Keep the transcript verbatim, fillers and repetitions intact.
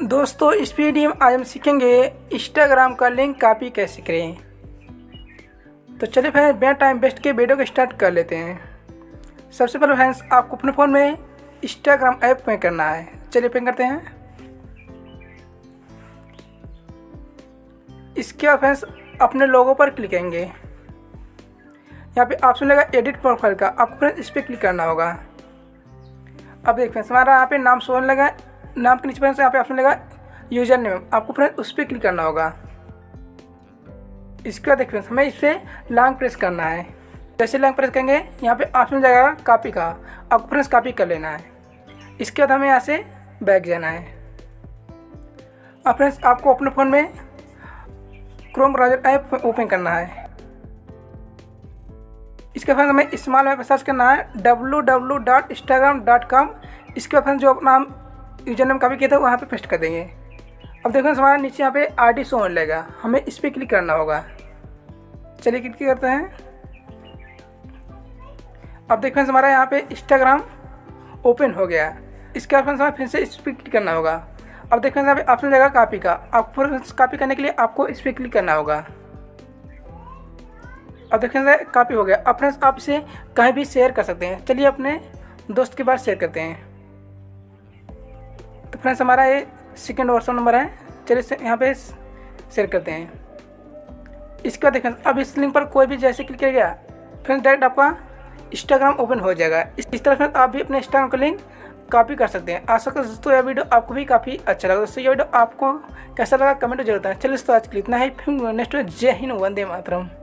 दोस्तों इस वीडियो में आज हम सीखेंगे इंस्टाग्राम का लिंक कॉपी कैसे करें। तो चलिए फ्रेंड्स बिना टाइम वेस्ट के वीडियो को स्टार्ट कर लेते हैं। सबसे पहले फ्रेंड्स आपको अपने फ़ोन में इंस्टाग्राम ऐप ओपन करना है। चलिए ओपन करते हैं। इसके बाद फ्रेंड्स अपने लोगो पर क्लिक करेंगे। यहाँ पे ऑप्शन लगा एडिट प्रोफाइल का, आपको फ्रेंड्स इस पर क्लिक करना होगा। अब देख फ्रेंड्स हमारा यहाँ पे नाम शो लगा, नाम के नीचे फ्रेंड्स यहाँ पे ऑप्शन लगा यूजर नेम, आपको फ्रेंड्स उस पर क्लिक करना होगा। इसके बाद देख फ्रेंड्स हमें इस पर लॉन्ग प्रेस करना है। जैसे लॉन्ग प्रेस करेंगे यहाँ पे ऑप्शन जाएगा कॉपी का, आपको फ्रेंड्स कॉपी कर लेना है। इसके बाद हमें यहाँ से बैक जाना है। अब फ्रेंड्स आपको अपने फ़ोन में क्रोम ब्राउज़र ऐप ओपन करना है। इसके बाद हमें स्मॉल में सर्च करना है W W W dot Instagram dot com. इसके बाद जो नाम यूजर नेम कॉपी किया था वहाँ पे पेस्ट कर देंगे। अब देखो हमारा नीचे यहाँ पे आईडी शो होने लगेगा, हमें इस पर क्लिक करना होगा। चलिए क्लिक करते हैं। अब देखो हमारा यहाँ पे इंस्टाग्राम ओपन हो गया। इसके बाद हमें फिर से इस पर क्लिक करना होगा। अब देखो यहाँ पे ऑप्शन लगेगा कॉपी का, आपको कॉपी करने के लिए आपको इस पर क्लिक करना होगा। अब देखिए कॉपी हो गया। अब फ्रेंड्स आप इसे कहीं भी शेयर कर सकते हैं। चलिए अपने दोस्त के पास शेयर करते हैं। तो फ्रेंड्स हमारा ये सेकेंड व्हाट्सएप नंबर है, चलिए यहाँ पे शेयर करते हैं। इसके बाद देखें अब इस लिंक पर कोई भी जैसे क्लिक करेगा फ्रेंड्स डायरेक्ट आपका इंस्टाग्राम ओपन हो जाएगा। इस, इस तरह फ्रेंड्स आप भी अपने इंस्टाग्राम का लिंक कॉपी कर सकते हैं। आशा करता हूं दोस्तों यह वीडियो आपको भी काफ़ी अच्छा लगा। दोस्तों ये वीडियो आपको कैसा लगा कमेंट जरूर बताएं। चलिए दोस्तों आज के लिए इतना ही, फिर नेक्स्ट जय हिंद वंदे मातरम।